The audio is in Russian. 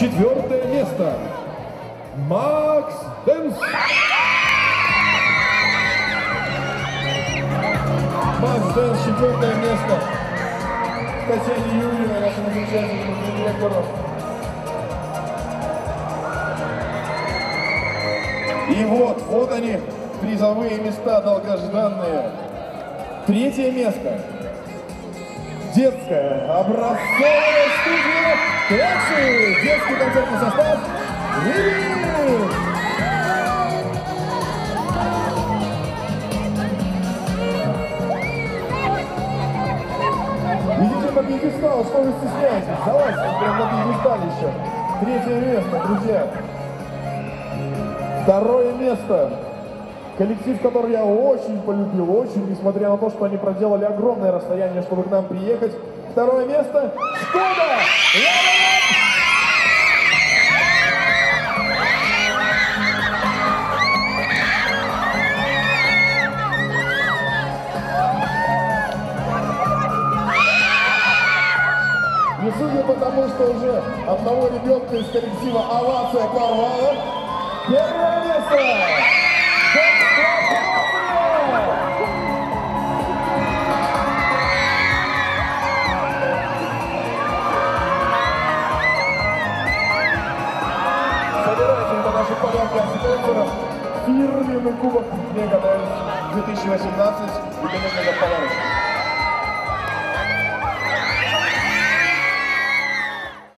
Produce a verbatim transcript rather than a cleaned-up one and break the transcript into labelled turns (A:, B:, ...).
A: Четвертое место. Макс Дэнс. Макс Дэнс, четвертое место. Татьяне Юрьевой, нашему замечательному директору. И вот, вот они, призовые места долгожданные. Третье место. Детская образцовая студия «Кляксы». Детский концертный состав «Ревит». Идите на пьедестал, что вы стесняетесь? Залазьте прямо на пьедесталище. Третье место, друзья. Второе место. Коллектив, который я очень полюбил, очень, несмотря на то, что они проделали огромное расстояние, чтобы к нам приехать. Второе место. Шкода! Не судя по тому, что уже одного ребенка из коллектива овация порвала. Первое место! Собирайте на наши порядки от спонсоров фирменный кубок Мега Дэнс две тысячи восемнадцать и, конечно, за подарок.